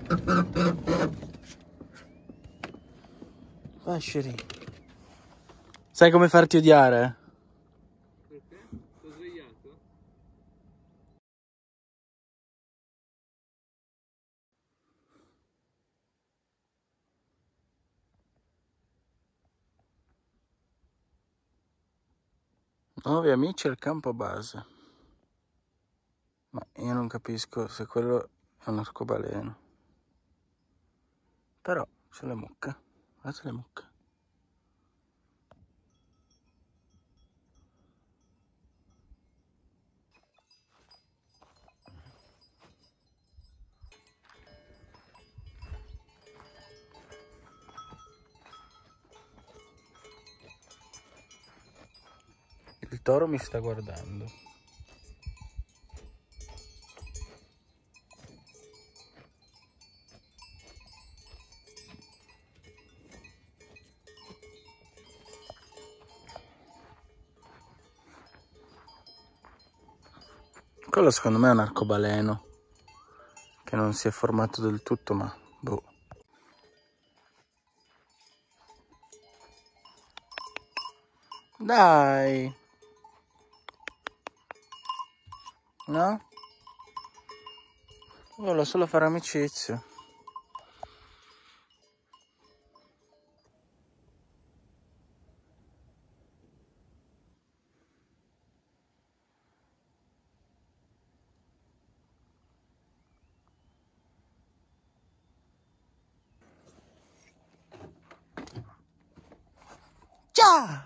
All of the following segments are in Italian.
Vai, Sherry. Sai come farti odiare? Perché? T'ho svegliato? Nuovi amici al campo base. Ma io non capisco se quello è un arcobaleno. Però c'è le mucche. Guardate le mucche. Il toro mi sta guardando. Quello secondo me è un arcobaleno che non si è formato del tutto, ma boh. Dai! No? Volevo solo fare amicizia. Ciao!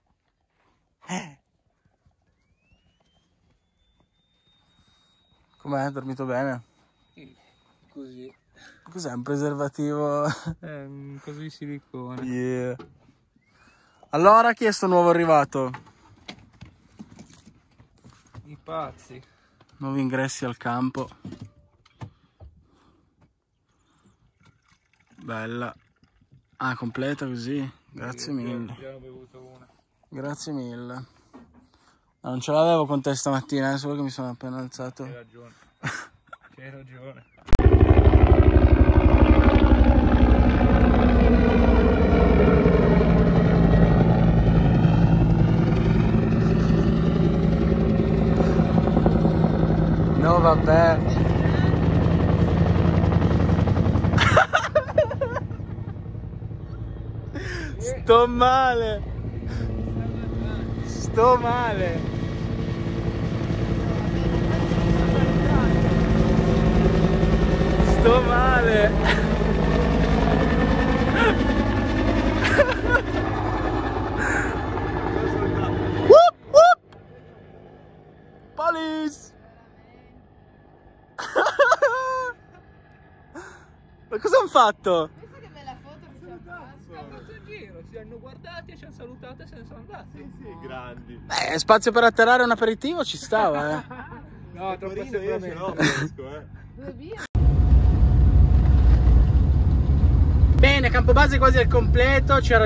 Com'è? Hai dormito bene? Così. Cos'è? Un preservativo? È un coso di silicone. Yeah. Allora, chi è sto nuovo arrivato? I pazzi. Nuovi ingressi al campo. Bella. Ah, completa così? Grazie mille. Abbiamo bevuto una. Grazie mille. Non ce l'avevo con te stamattina, solo che mi sono appena alzato. Hai ragione. Hai ragione. No, vabbè. Sto male. Sto male. Sto male. Whoop, whoop. Police. Ma cosa hanno fatto? Questa che bella foto che ci ha fatto. Hanno fatto il giro, ci hanno guardati, ci hanno salutato e se ne sono andati. Sì, grandi. Spazio per atterrare un aperitivo ci stava, No, troppo Io ce l'ho sicuramente. fresco, Due birre. Bene, Campobase quasi al completo, ci ha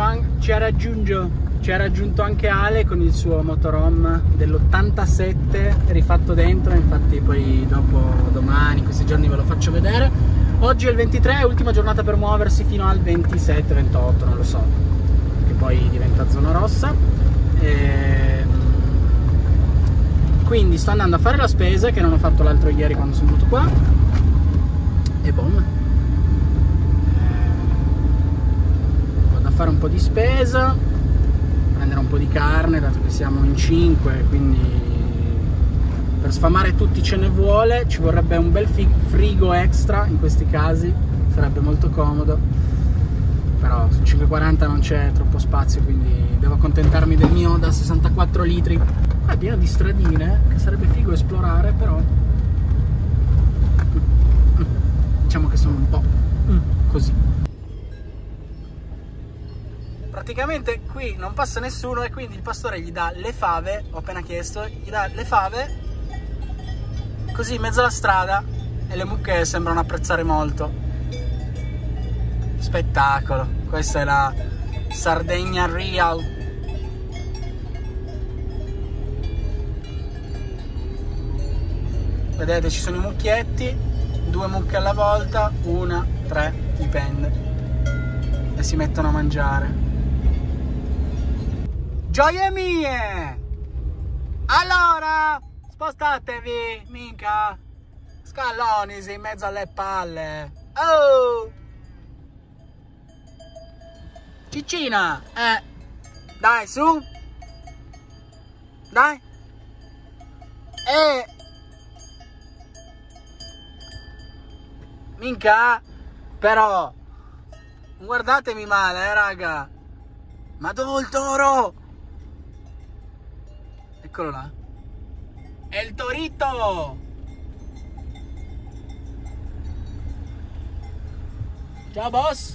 raggiunto anche Ale con il suo motorhome dell'87 rifatto dentro, infatti poi dopo, domani, questi giorni ve lo faccio vedere. Oggi è il 23, è ultima giornata per muoversi fino al 27-28, non lo so, che poi diventa zona rossa. Quindi sto andando a fare la spesa, che non ho fatto l'altro ieri quando sono venuto qua, e boom. Vado a fare un po' di spesa, prendere un po' di carne, dato che siamo in 5, quindi per sfamare tutti ce ne vuole, ci vorrebbe un bel frigo extra in questi casi, sarebbe molto comodo, però su 540 non c'è troppo spazio, quindi devo accontentarmi del mio da 64 litri. Qua è pieno di stradine, che sarebbe figo esplorare, però diciamo che sono un po' così. Praticamente qui non passa nessuno e quindi il pastore gli dà le fave, ho appena chiesto, gli dà le fave così in mezzo alla strada e le mucche sembrano apprezzare molto. Spettacolo, questa è la Sardegna Real. Vedete, ci sono i mucchietti, 2 mucche alla volta, 1, 3, dipende, e si mettono a mangiare. Gioie mie! Allora, spostatevi, minca! Scallonisi in mezzo alle palle! Oh! Ciccina! Dai, su! Dai! Minca! Però! Non guardatemi male, raga! Ma dove il toro? Eccolo là! È il torito! Ciao boss!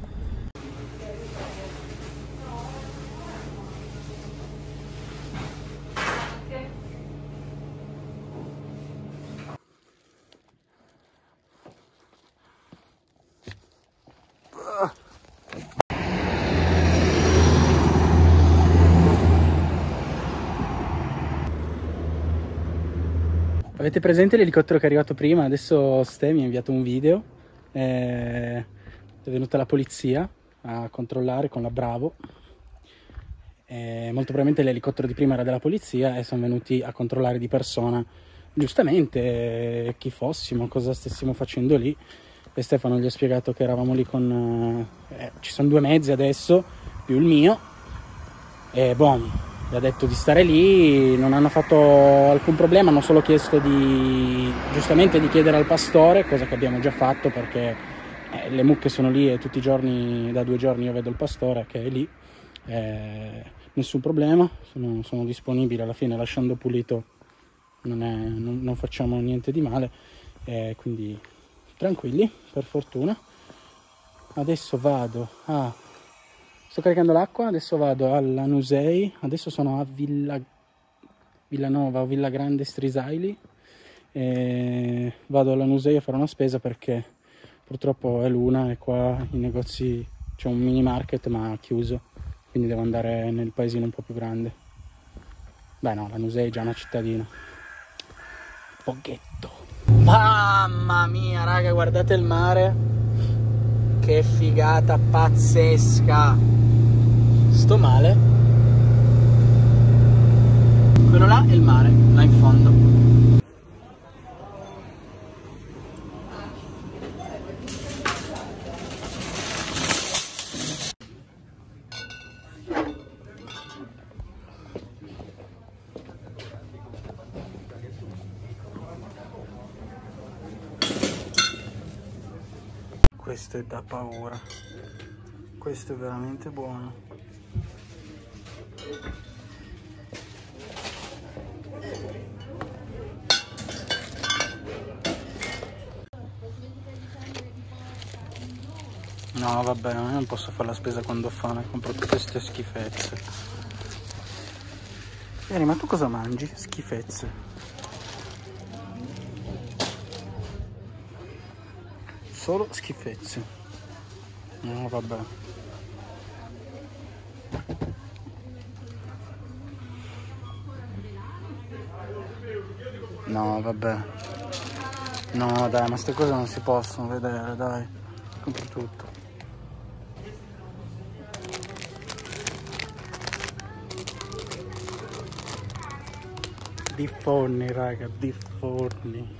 Avete presente l'elicottero che è arrivato prima? Adesso Ste mi ha inviato un video. È venuta la polizia a controllare con la Bravo. Molto probabilmente l'elicottero di prima era della polizia e sono venuti a controllare di persona, giustamente, chi fossimo, cosa stessimo facendo lì. E Stefano gli ha spiegato che eravamo lì con... ci sono 2 mezzi adesso, più il mio. E boom, gli ha detto di stare lì, non hanno fatto alcun problema, hanno solo chiesto giustamente di chiedere al pastore, cosa che abbiamo già fatto perché le mucche sono lì e tutti i giorni, da 2 giorni io vedo il pastore che è lì. Nessun problema, sono disponibili, alla fine lasciando pulito non facciamo niente di male, quindi tranquilli, per fortuna. Adesso vado sto caricando l'acqua, adesso vado alla Nusei, adesso sono a Villanova o Villa Grande Strisaili, vado alla Nusei a fare una spesa perché purtroppo è l'una e qua i negozi, c'è un mini market ma chiuso, quindi devo andare nel paesino un po' più grande. Beh no, la Nusei è già una cittadina. Poghetto. Mamma mia raga, guardate il mare, che figata pazzesca. Sto male. Quello là è il mare, là in fondo. Questo è da paura, questo è veramente buono. No vabbè, io non posso fare la spesa quando ho fame, compro tutte queste schifezze. Vieni, ma tu cosa mangi? Schifezze. Solo schifezze. No vabbè. No vabbè. No dai, ma queste cose non si possono vedere, dai. Compri tutto. Difforni raga, difforni.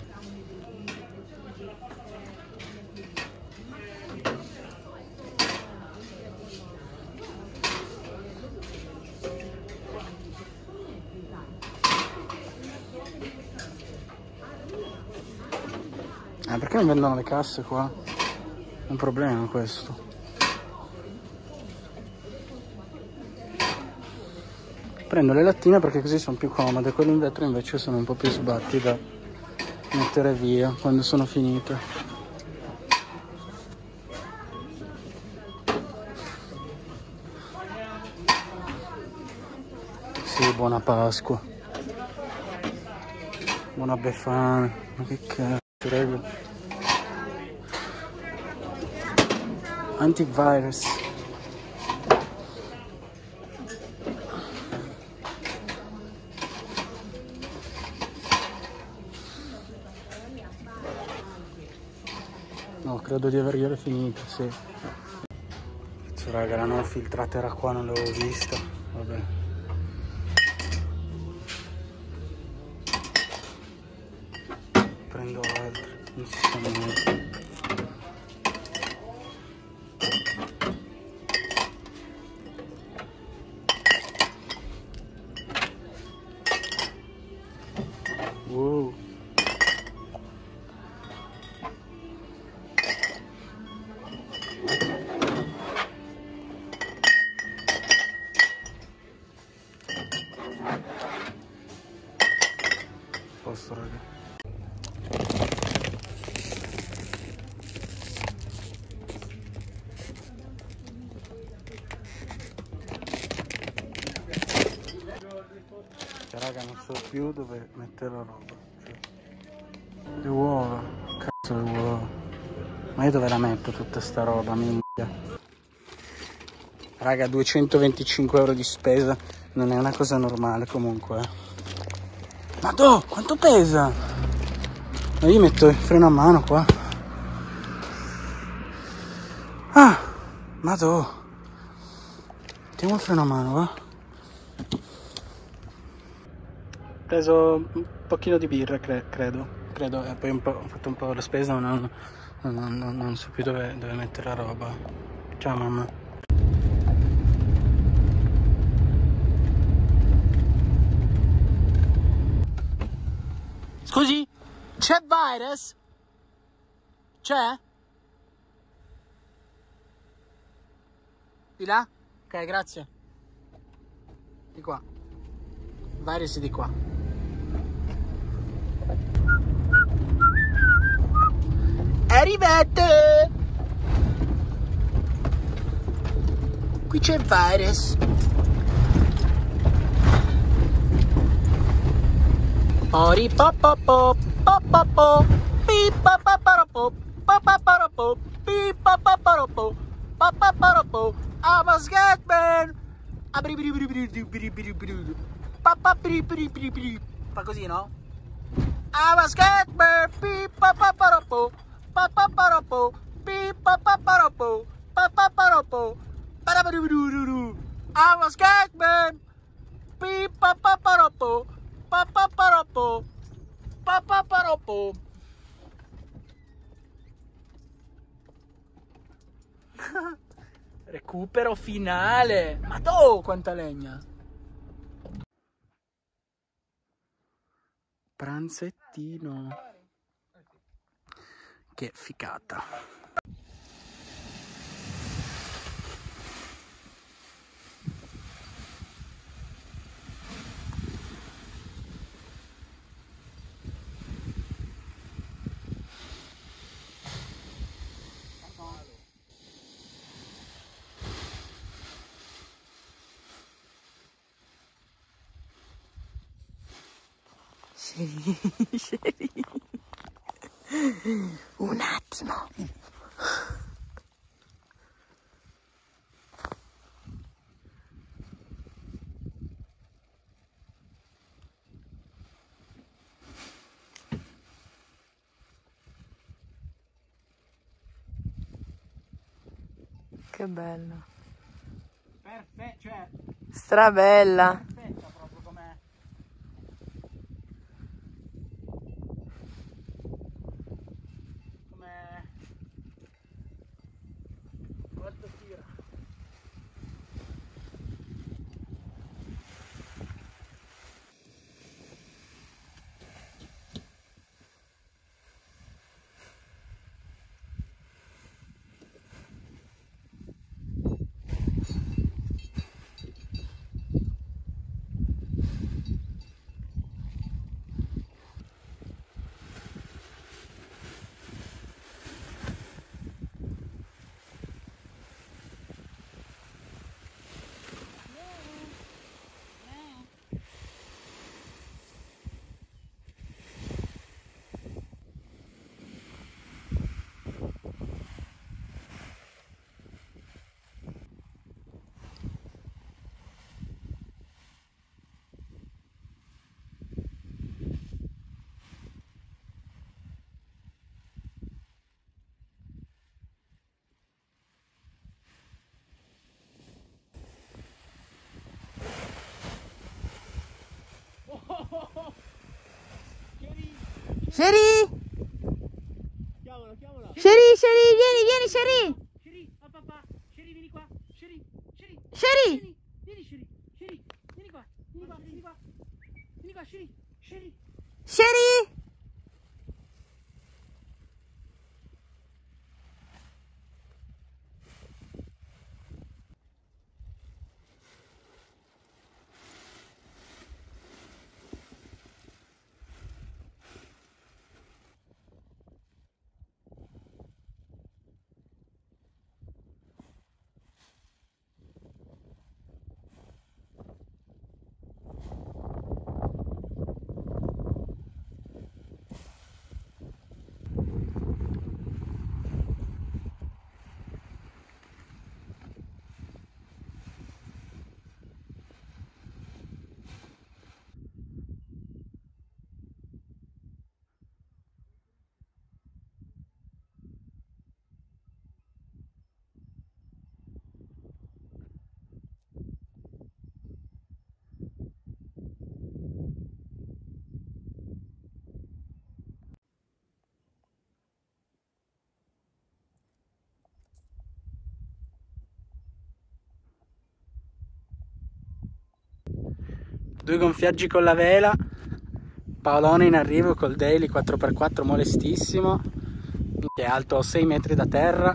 Perché non vendono le casse qua? È un problema questo. Prendo le lattine perché così sono più comode, quelle in vetro invece sono un po' più sbatti da mettere via quando sono finite. Sì, buona Pasqua. Buona Befana. Ma che cazzo, raga. Antivirus. No, credo di avergliele finite, sì. Cazzo, raga, la non filtrata era qua, non l'avevo vista. Vabbè. Prendo altre, non si sa mai. Wow. Posto, raga. Raga, non so più dove mettere la roba. Cioè, le uova, cazzo le uova. Ma io dove la metto tutta sta roba, minchia? Raga, 225 euro di spesa non è una cosa normale comunque. Madò, quanto pesa? Ma io metto il freno a mano qua. Ah, madò. Mettiamo il freno a mano, va? Ho preso un pochino di birra, credo. E poi ho fatto un po' la spesa, ma non so più dove mettere la roba. Ciao mamma. Scusi? C'è virus? C'è? Di là? Ok, grazie. Di qua. Virus di qua. Arrivate! Qui c'è il virus. Ori popopo, popopo, pipapaparopo, papaparopo, pipapaparopo, papaparopo. I was Gatman. Fa così, no? I was Gatman, pipapaparopo, papaparopo, pipapaparopo, papaparopo. I was Gatman, pipapaparopo. Papaparopo, papaparopo. Recupero finale. Madò, quanta legna. Pranzettino. Che ficata. Sceri. Un attimo. Che bella. Perfetto, cioè. Strabella. Perfetta proprio com'è. Quanto tira? Sherry! Chiamala, chiamala. Sherry, Sherry, vieni, Sherry! Sherry, oh papà, Sherry, vieni qua. Sherry, Sherry! vieni, Sherry, vieni qua, Sherry. Sherry! Due gonfiaggi con la vela, Paolone in arrivo col daily 4x4 molestissimo, che è alto 6 metri da terra.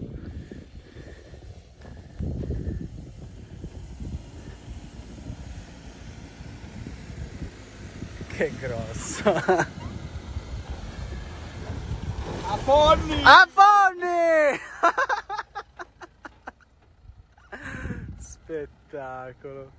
Che grosso! Affonni! Affonni! Spettacolo!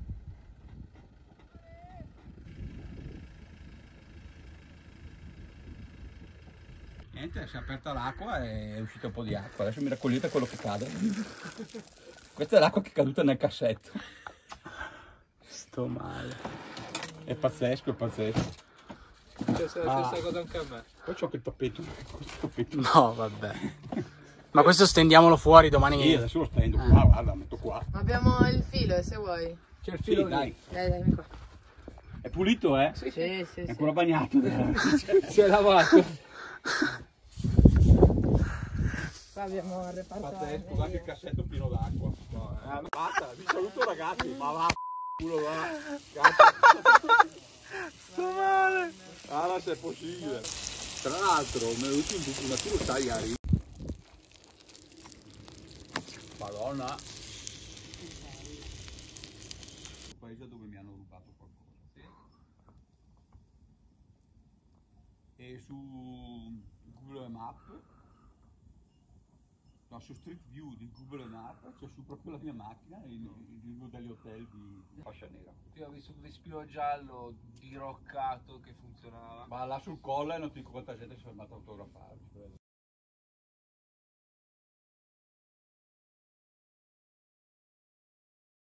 Niente, si è aperta l'acqua e è uscito un po' di acqua. Adesso mi raccogliete quello che cade. Questa è l'acqua che è caduta nel cassetto. Sto male. È pazzesco, è pazzesco. C'è la stessa cosa anche a me. Poi c'ho che tappeto. Questo tappeto. No, vabbè. Ma questo stendiamolo fuori domani. Sì, adesso lo stendo qua, guarda, metto qua. Abbiamo il filo, se vuoi. C'è il Sì, filo lì. dai. Dai, vieni qua. È pulito, eh? Sì, È ancora bagnato. Si è lavato. Qua abbiamo il reparto. Pazzesco, guarda il cassetto pieno d'acqua. Basta, vi saluto ragazzi, ma va, culo va. Sto male. Ah, se è possibile. Tra l'altro, mi è venuto un buco, ma tu lo sai, Ari? Madonna. Un paese dove mi hanno rubato qualcosa. Sì. E su Google Maps, no, su Street View di Google Maps c'è su proprio la mia macchina in uno degli hotel di fascia nera. Io ho visto un vespino giallo diroccato che funzionava. Ma là sul colle non ti dico quanta gente si è fermata a autografare.